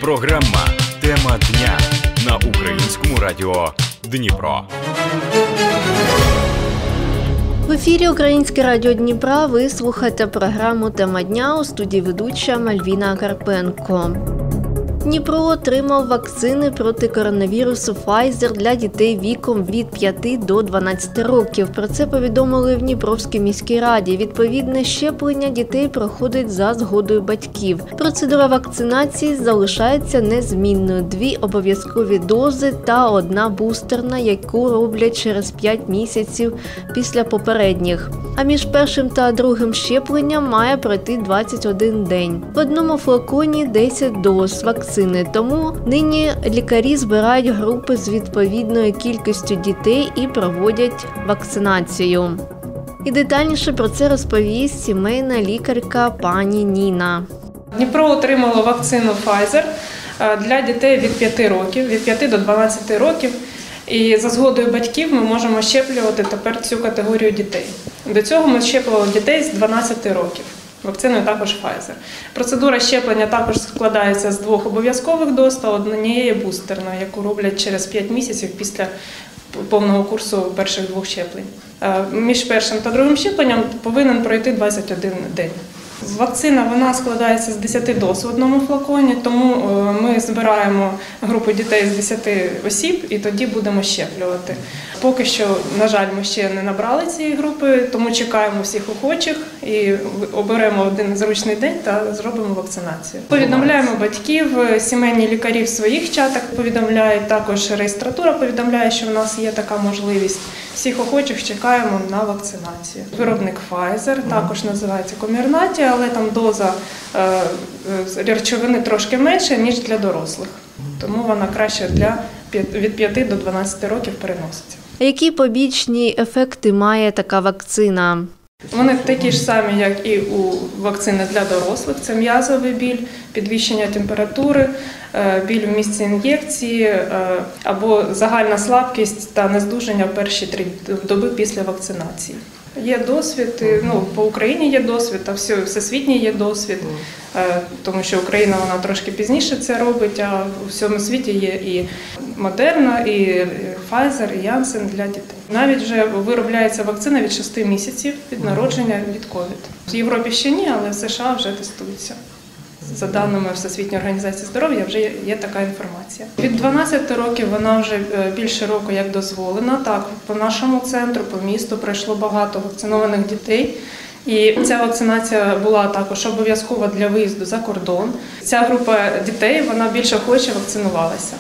Програма «Тема дня» на Українському радіо Дніпро. В ефірі Українське радіо Дніпра ви слухаєте програму «Тема дня», у студії ведуча Мальвіна Карпенко. Дніпро отримав вакцини проти коронавірусу Pfizer для дітей віком від 5 до 12 років. Про це повідомили в Дніпровській міській раді. Відповідне щеплення дітей проходить за згодою батьків. Процедура вакцинації залишається незмінною. 2 обов'язкові дози та 1 бустерна, яку роблять через 5 місяців після попередніх. А між першим та другим щепленням має пройти 21 день. В одному флаконі 10 доз вакцини, тому нині лікарі збирають групи з відповідною кількістю дітей і проводять вакцинацію. І детальніше про це розповість сімейна лікарка пані Ніна. Дніпро отримало вакцину Pfizer для дітей від 5 років, від 5 до 12 років. І за згодою батьків ми можемо щеплювати тепер цю категорію дітей. До цього ми щеплювали дітей з 12 років. Вакциною також Pfizer. Процедура щеплення також складається з 2 обов'язкових доз та 1 бустерної, яку роблять через 5 місяців після повного курсу перших 2 щеплень. Між першим та другим щепленням повинен пройти 21 день. Вакцина вона складається з 10 доз в одному флаконі, тому ми збираємо групу дітей з 10 осіб і тоді будемо щеплювати. Поки що, на жаль, ми ще не набрали цієї групи, тому чекаємо всіх охочих і оберемо один зручний день та зробимо вакцинацію. Повідомляємо батьків, сімейні лікарі в своїх чатах повідомляють, також реєстратура повідомляє, що в нас є така можливість. Всіх охочих чекаємо на вакцинацію. Виробник Pfizer, також називається Комірнаті, але там доза речовини трошки менша, ніж для дорослих. Тому вона краще від 5 до 12 років переноситься. А які побічні ефекти має така вакцина? Вони такі ж самі, як і у вакцини для дорослих. Це м'язовий біль, підвищення температури, біль в місці ін'єкції або загальна слабкість та нездужання в перші 3 доби після вакцинації. Є досвід, по Україні є досвід, а всесвітній є досвід, тому що Україна вона трошки пізніше це робить, а у всьому світі є і Модерна, і Pfizer, і Janssen для дітей. Навіть вже виробляється вакцина від 6 місяців від народження від ковід. В Європі ще ні, але в США вже тестується. За даними Всесвітньої організації здоров'я вже є така інформація. Від 12 років вона вже більше року як дозволена. Так, по нашому центру, по місту пройшло багато вакцинованих дітей. І ця вакцинація була також обов'язкова для виїзду за кордон. Ця група дітей, вона більше охоче вакцинувалася.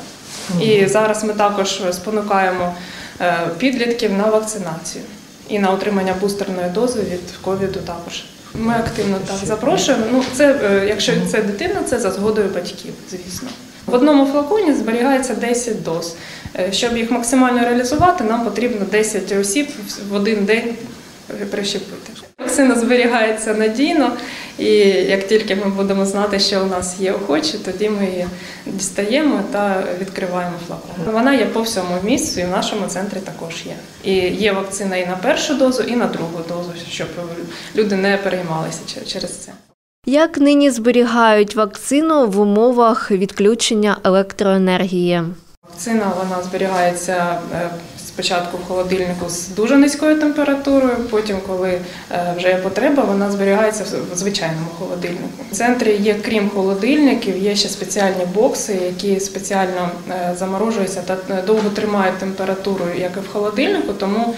І зараз ми також спонукаємо підлітків на вакцинацію і на отримання бустерної дози від ковіду також. Ми активно так запрошуємо. Якщо це дитина, це за згодою батьків, звісно. В одному флаконі зберігається 10 доз. Щоб їх максимально реалізувати, нам потрібно 10 осіб в один день прищепити. Вакцина зберігається надійно, і як тільки ми будемо знати, що у нас є охочі, тоді ми її дістаємо та відкриваємо флакон. Вона є по всьому місцю, і в нашому центрі також є. І є вакцина і на першу дозу, і на другу дозу, щоб люди не переймалися через це. Як нині зберігають вакцину в умовах відключення електроенергії? Вакцина вона зберігається спочатку в холодильнику з дуже низькою температурою, потім, коли вже є потреба, вона зберігається в звичайному холодильнику. В центрі є, крім холодильників, є ще спеціальні бокси, які спеціально заморожуються та довго тримають температуру, як і в холодильнику, тому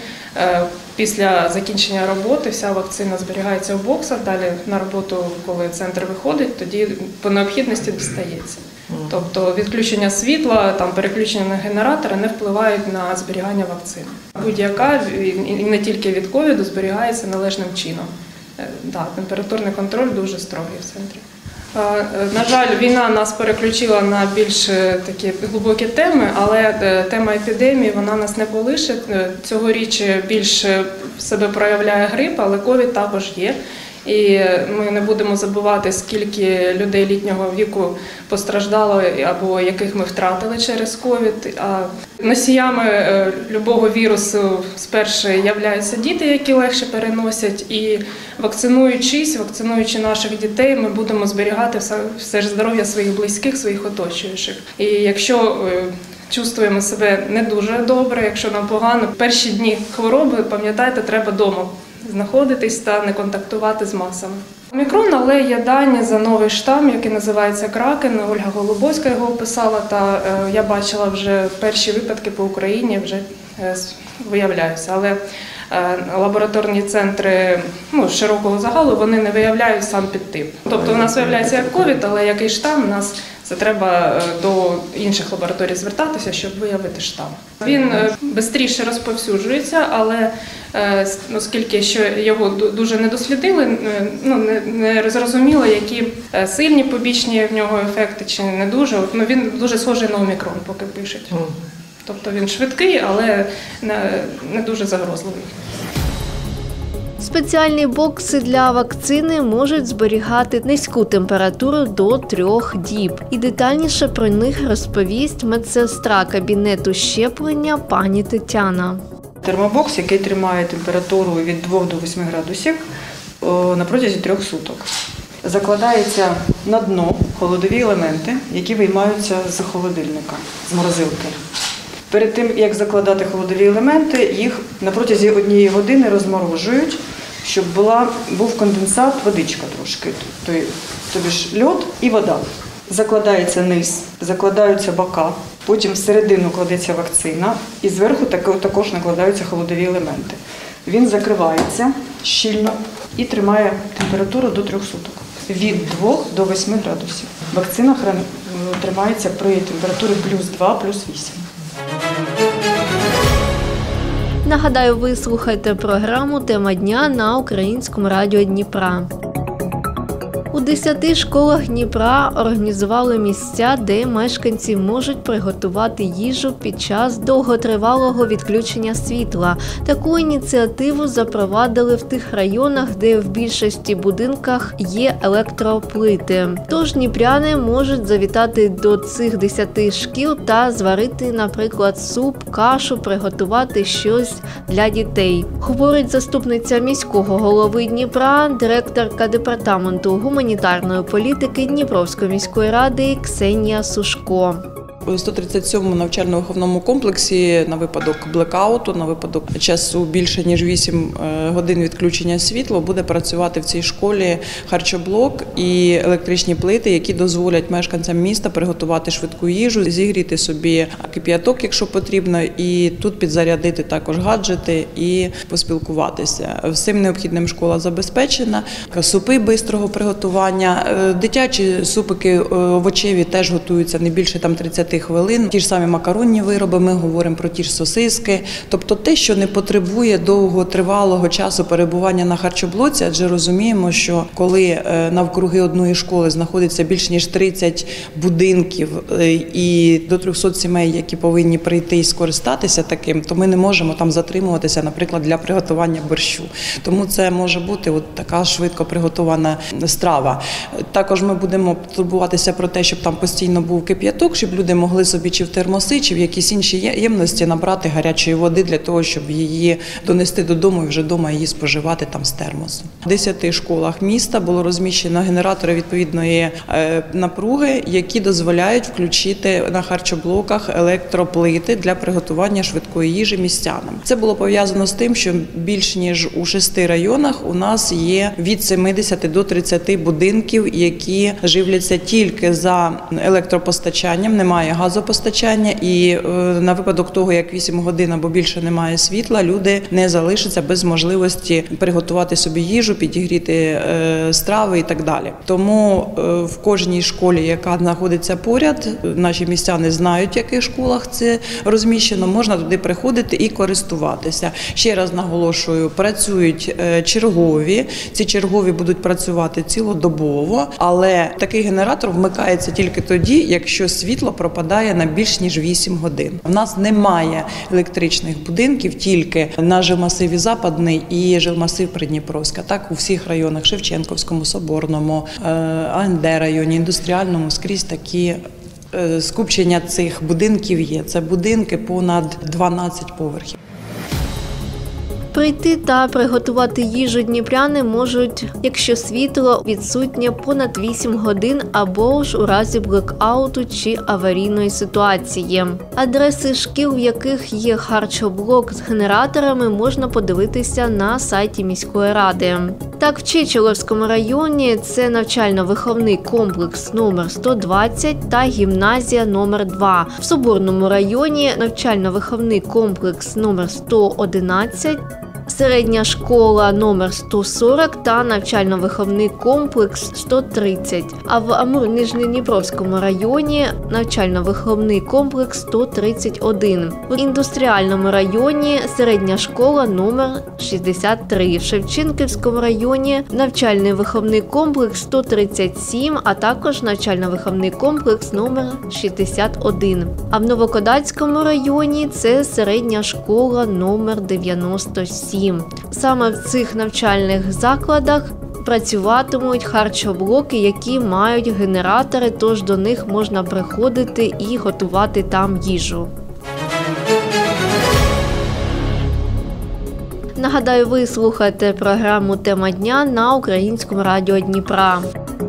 після закінчення роботи вся вакцина зберігається в боксах, далі на роботу, коли центр виходить, тоді по необхідності дістається. Тобто відключення світла, переключення на генератори не впливають на зберігання вакцини. Будь-яка, і не тільки від ковіду, зберігається належним чином. Температурний контроль дуже строгий в центрі. На жаль, війна нас переключила на більш такі глибокі теми, але тема епідемії вона нас не полишить. Цьогоріч більше себе проявляє грип, але ковід також є. І ми не будемо забувати, скільки людей літнього віку постраждало або яких ми втратили через ковід. А носіями любого вірусу спершу являються діти, які легше переносять. І вакцинуючи наших дітей, ми будемо зберігати все ж здоров'я своїх близьких, своїх оточуючих. І якщо чувствуємо себе не дуже добре, якщо нам погано, перші дні хвороби, пам'ятайте, треба вдома знаходитись та не контактувати з масами. Омікрон, але є дані за новий штам, який називається Кракен. Ольга Голубовська його описала, та я бачила вже перші випадки по Україні, вже виявляються. Але лабораторні центри широкого загалу, вони не виявляють сам підтип. Тобто у нас виявляється як ковід, але який штам, у нас це треба до інших лабораторій звертатися, щоб виявити штам. Він швидше розповсюджується, але оскільки його дуже не дослідили, не зрозуміло, які сильні побічні в нього ефекти чи не дуже. Він дуже схожий на омікрон, поки пишуть. Тобто він швидкий, але не дуже загрозливий. Спеціальні бокси для вакцини можуть зберігати низьку температуру до 3 діб. І детальніше про них розповість медсестра кабінету щеплення пані Тетяна. Термобокс, який тримає температуру від 2 до 8 градусів на протязі 3 суток. Закладається на дно холодові елементи, які виймаються з холодильника, з морозилки. Перед тим, як закладати холодові елементи, їх на протязі 1 години розморожують, щоб був конденсат, водичка трошки, тобі ж льод і вода. Закладається низ, закладаються бока, потім всередину кладеться вакцина і зверху також накладаються холодові елементи. Він закривається щільно і тримає температуру до 3 суток. Від 2 до 8 градусів. Вакцина тримається при температурі плюс 2, плюс 8. Нагадаю, ви слухаєте програму «Тема дня» на Українському радіо Дніпра. У 10 школах Дніпра організували місця, де мешканці можуть приготувати їжу під час довготривалого відключення світла. Таку ініціативу запровадили в тих районах, де в більшості будинках є електроплити. Тож дніпряни можуть завітати до цих 10 шкіл та зварити, наприклад, суп, кашу, приготувати щось для дітей. Говорить заступниця міського голови Дніпра, директорка департаменту гуманітарної політики Дніпровської міської ради Ксенія Сушко. У 137-му навчально-виховному комплексі на випадок блекауту, на випадок часу більше ніж 8 годин відключення світла буде працювати в цій школі харчоблок і електричні плити, які дозволять мешканцям міста приготувати швидку їжу, зігріти собі кип'яток, якщо потрібно, і тут підзарядити також гаджети і поспілкуватися. Всім необхідним школа забезпечена. Супи бистрого приготування, дитячі супики овочеві теж готуються не більше 30 хвилин. Ті ж самі макаронні вироби, ми говоримо про ті ж сосиски. Тобто те, що не потребує довготривалого часу перебування на харчоблоці, адже розуміємо, що коли навкруги одної школи знаходиться більш ніж 30 будинків і до 300 сімей, які повинні прийти і скористатися таким, то ми не можемо там затримуватися, наприклад, для приготування борщу. Тому це може бути така швидко приготована страва. Також ми будемо турбуватися про те, щоб там постійно був кип'яток, щоб люди могли собі чи в термоси, чи в якісь інші ємності набрати гарячої води для того, щоб її донести додому і вже вдома її споживати там з термосу. В 10 школах міста було розміщено генератори відповідної напруги, які дозволяють включити на харчоблоках електроплити для приготування швидкої їжі містянам. Це було пов'язано з тим, що більш ніж у 6 районах у нас є від 70 до 30 будинків, які живляться тільки за електропостачанням, немає газопостачання, і на випадок того, як 8 годин або більше немає світла, люди не залишаться без можливості приготувати собі їжу, підігріти страви і так далі. Тому в кожній школі, яка знаходиться поряд, наші містяни знають, в яких школах це розміщено, можна туди приходити і користуватися. Ще раз наголошую, працюють чергові, ці чергові будуть працювати цілодобово, але такий генератор вмикається тільки тоді, якщо світло пропадає випадає на більш ніж 8 годин. У нас немає електричних будинків тільки на жилмасиві Западний і жилмасив Придніпровська. Так, у всіх районах, Шевченківському, Соборному, АНД районі, індустріальному, скрізь такі скупчення цих будинків є. Це будинки понад 12 поверхів. Прийти та приготувати їжу дніпряни можуть, якщо світло відсутнє понад 8 годин або ж у разі блекауту чи аварійної ситуації. Адреси шкіл, в яких є харчоблок з генераторами, можна подивитися на сайті міської ради. Так, в Чечеловському районі це навчально-виховний комплекс номер 120 та гімназія номер 2. В Соборному районі навчально-виховний комплекс номер 111, середня школа номер 140 та навчально-виховний комплекс 130. А в Амур-Нижньодніпровському районі навчально-виховний комплекс 131. В індустріальному районі середня школа номер 63. В Шевченківському районі навчальний виховний комплекс 137, а також навчально-виховний комплекс номер 61. А в Новокодацькому районі це середня школа номер 97. Саме в цих навчальних закладах працюватимуть харчоблоки, які мають генератори, тож до них можна приходити і готувати там їжу. Нагадаю, ви слухаєте програму «Тема дня» на Українському радіо Дніпра.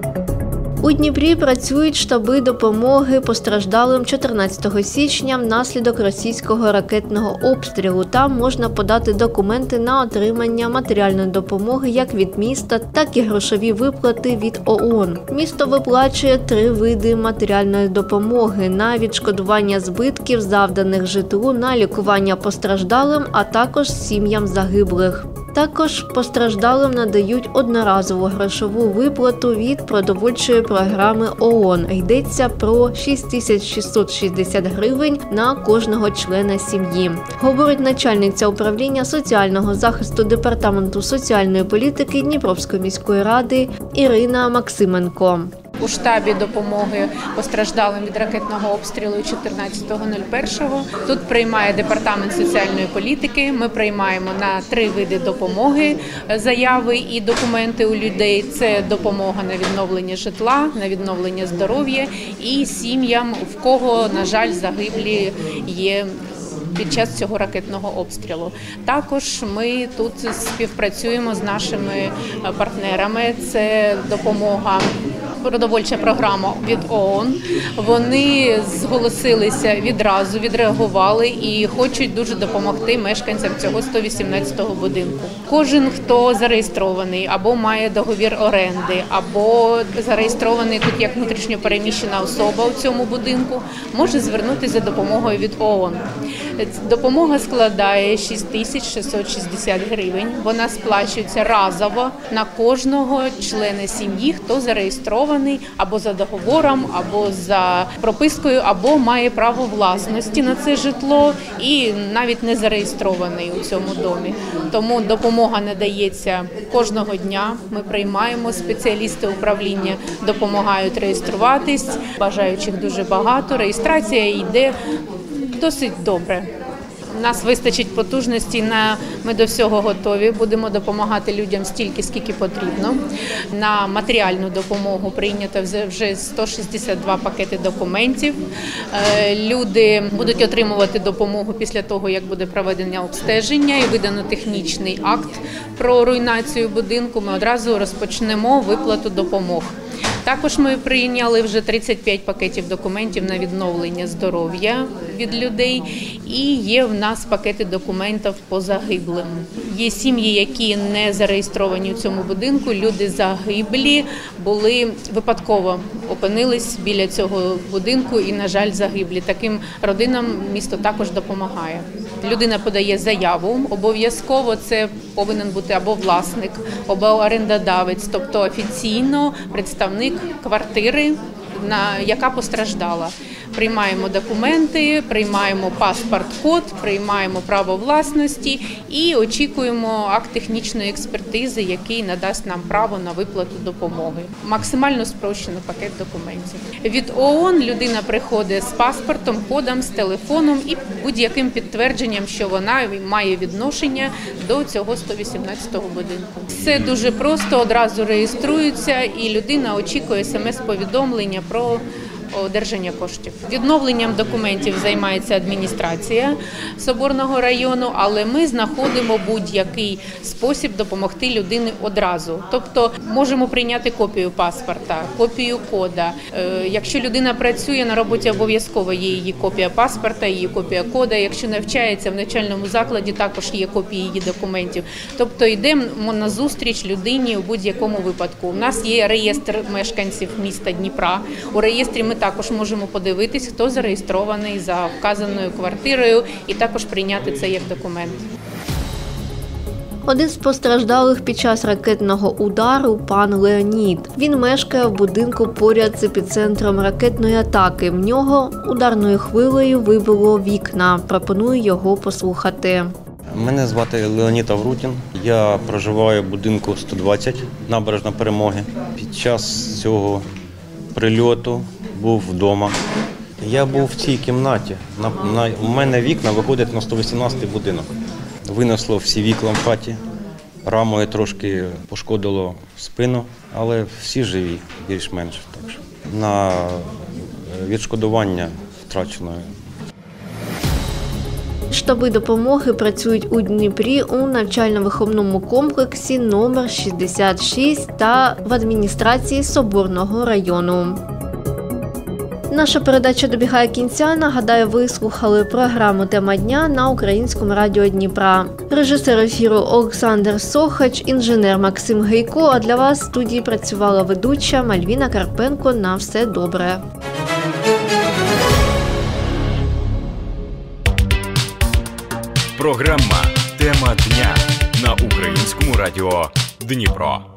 У Дніпрі працюють штаби допомоги постраждалим 14 січня внаслідок російського ракетного обстрілу. Там можна подати документи на отримання матеріальної допомоги як від міста, так і грошові виплати від ООН. Місто виплачує 3 види матеріальної допомоги: на відшкодування збитків, завданих житлу, на лікування постраждалим, а також сім'ям загиблих. Також постраждалим надають одноразову грошову виплату від продовольчої програми ООН. Йдеться про 6660 гривень на кожного члена сім'ї. Говорить начальниця управління соціального захисту Департаменту соціальної політики Дніпровської міської ради Ірина Максименко. У штабі допомоги постраждалим від ракетного обстрілу 14.01. Тут приймає Департамент соціальної політики. Ми приймаємо на 3 види допомоги заяви і документи у людей. Це допомога на відновлення житла, на відновлення здоров'я і сім'ям, в кого, на жаль, загиблі є під час цього ракетного обстрілу. Також ми тут співпрацюємо з нашими партнерами. Це допомога, продовольча програма від ООН. Вони зголосилися відразу, відреагували і хочуть дуже допомогти мешканцям цього 118-го будинку. Кожен, хто зареєстрований, або має договір оренди, або зареєстрований тут як внутрішньо переміщена особа у цьому будинку, може звернутися за допомогою від ООН. Допомога складає 6660 гривень. Вона сплачується разово на кожного члена сім'ї, хто зареєстрований або за договором, або за пропискою, або має право власності на це житло і навіть не зареєстрований у цьому домі. Тому допомога надається кожного дня. Ми приймаємо, спеціалісти управління допомагають реєструватись. Бажаючих дуже багато. Реєстрація йде досить добре. У нас вистачить потужності, ми до всього готові. Будемо допомагати людям стільки, скільки потрібно. На матеріальну допомогу прийнято вже 162 пакети документів. Люди будуть отримувати допомогу після того, як буде проведення обстеження і видано технічний акт про руйнацію будинку. Ми одразу розпочнемо виплату допомог. Також ми прийняли вже 35 пакетів документів на відновлення здоров'я від людей і є в нас пакети документів по загиблим. Є сім'ї, які не зареєстровані у цьому будинку, люди загиблі, були випадково опинились біля цього будинку і, на жаль, загиблі. Таким родинам місто також допомагає. Людина подає заяву, обов'язково це повинен бути або власник, або орендодавець, тобто офіційно представник квартири, яка постраждала. Приймаємо документи, приймаємо паспорт-код, приймаємо право власності і очікуємо акт технічної експертизи, який надасть нам право на виплату допомоги. Максимально спрощений пакет документів. Від ООН людина приходить з паспортом, кодом, з телефоном і будь-яким підтвердженням, що вона має відношення до цього 118-го будинку. Все дуже просто, одразу реєструється і людина очікує смс-повідомлення про одержання коштів. Відновленням документів займається адміністрація Соборного району, але ми знаходимо будь-який спосіб допомогти людині одразу. Тобто можемо прийняти копію паспорта, копію кода. Якщо людина працює на роботі, обов'язково є її копія паспорта, її копія кода. Якщо навчається в навчальному закладі, також є копії її документів. Тобто йдемо на зустріч людині у будь-якому випадку. У нас є реєстр мешканців міста Дніпра. У реєстрі ми також можемо подивитись, хто зареєстрований за вказаною квартирою, і також прийняти це як документ. Один з постраждалих під час ракетного удару – пан Леонід. Він мешкає в будинку поряд з епіцентром ракетної атаки. В нього ударною хвилею вибило вікна. Пропоную його послухати. Мене звати Леонід Аврутін. Я проживаю в будинку 120, набережна Перемоги. Під час цього прильоту був вдома. Я був в цій кімнаті. У мене вікна виходять на 118-й будинок. Винесло всі вікна в хаті, рамою трошки пошкодило спину, але всі живі, більш-менш. Так що на відшкодування втраченої. Штаби допомоги працюють у Дніпрі у навчально-виховному комплексі номер 66 та в адміністрації Соборного району. Наша передача добігає кінця. Нагадаю, ви слухали програму «Тема дня» на Українському радіо Дніпра. Режисер ефіру Олександр Сохач, інженер Максим Гейко, а для вас в студії працювала ведуча Мальвіна Карпенко. На все добре. Програма «Тема дня» на Українському радіо Дніпро.